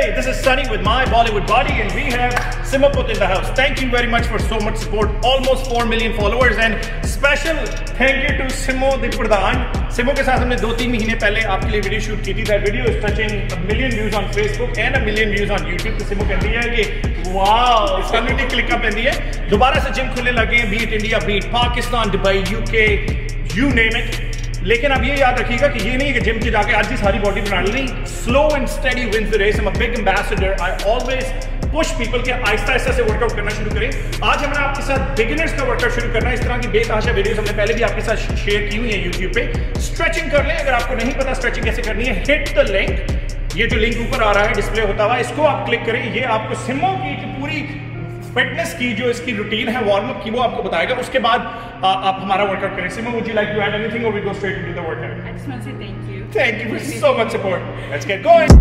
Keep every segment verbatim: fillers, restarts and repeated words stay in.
Hey, this is Sunny with my Bollywood body, and we have Simmo in the house. Thank you very much for so much support. Almost four million followers, and special thank you to Simmo the Pradhan. Simmo के साथ हमने दो तीन महीने पहले आपके लिए video shoot की थी. That video is touching a million views on Facebook and a million views on YouTube. तो Simmo कहती है कि वाओ, कम्युनिटी क्लिक अप लेती है. दोबारा से जिम खुलने लगे हैं. Beat India, beat Pakistan, Dubai, UK, you name it. लेकिन अब ये याद रखिएगा कि ये नहीं है कि जिम के जाके आज ही सारी बॉडी बना ली. Slow and steady wins the race. I am a big ambassador. I always push people के आहिस्ता आहिस्ता से वर्कआउट करना शुरू करें. आज हमने आपके साथ बिगिनर्स का वर्कआउट शुरू करना है. इस तरह की बेतहाशा वीडियोस हमने पहले भी आपके साथ शेयर की हुई है यूट्यूब पे. स्ट्रेचिंग कर लें. अगर आपको नहीं पता स्ट्रेचिंग कैसे करनी है, हिट द लिंक. ये जो लिंक ऊपर आ रहा है डिस्प्ले होता हुआ, इसको आप क्लिक करें. ये आपको सिम्मो की पूरी फिटनेस की जो इसकी रूटीन है वार्म अप की, वो आपको बताएगा. उसके बाद आ, आप हमारा वर्कआउट करें. Simmo, would you like to add anything or we go straight into the workout? I just want to say thank you. Thank you for so much support. Let's get going.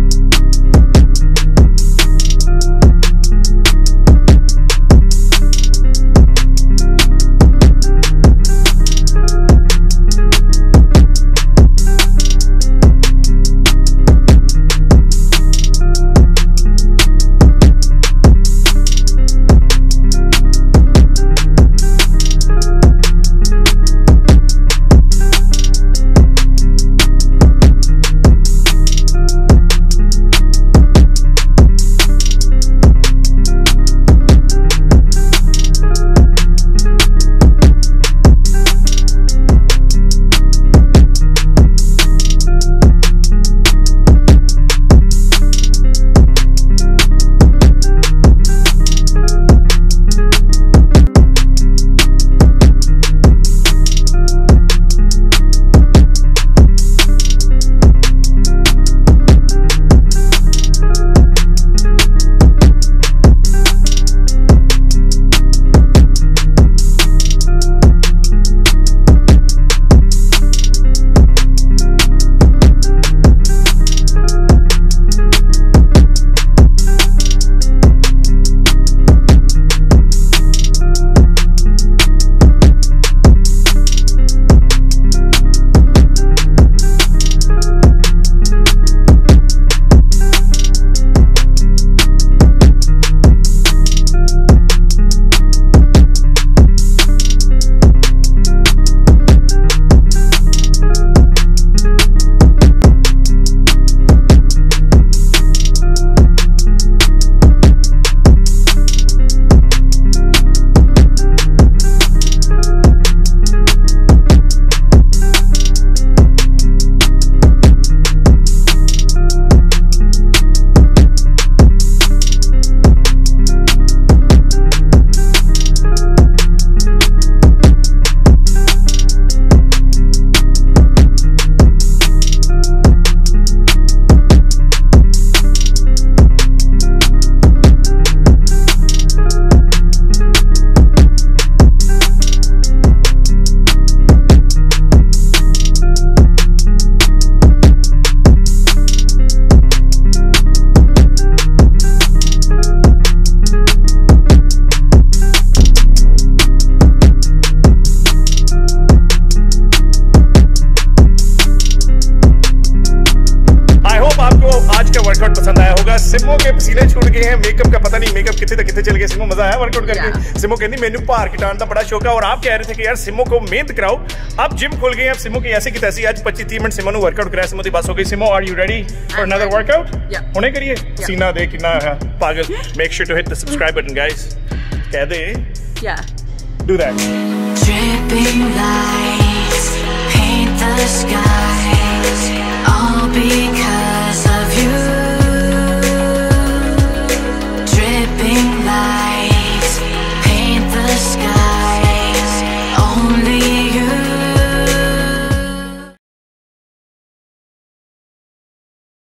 Workout पसंद आया होगा. सिम्मो के पसीने छूट गए हैं. Makeup का पता नहीं मेकअप कितने तक कितने चल गए. सिम्मो, मजा आया वर्कआउट करके? सिम्मो कहती मेनू भार घटाने का बड़ा शौक है, और आप कह रहे थे कि यार सिम्मो को मेहनत कराओ. अब जिम खुल गए. अब सिम्मो की ऐसी की तैसी आज पच्चीस तीस मिनट सिम्मो ने वर्कआउट कराया. सिम्मो की बस हो गई. Simmo, are you ready for another workout? होने करिए. सीना देख कितना है पागल. Make sure to hit the subscribe button guys. कह दे या do that. Dripping lights paint the skies.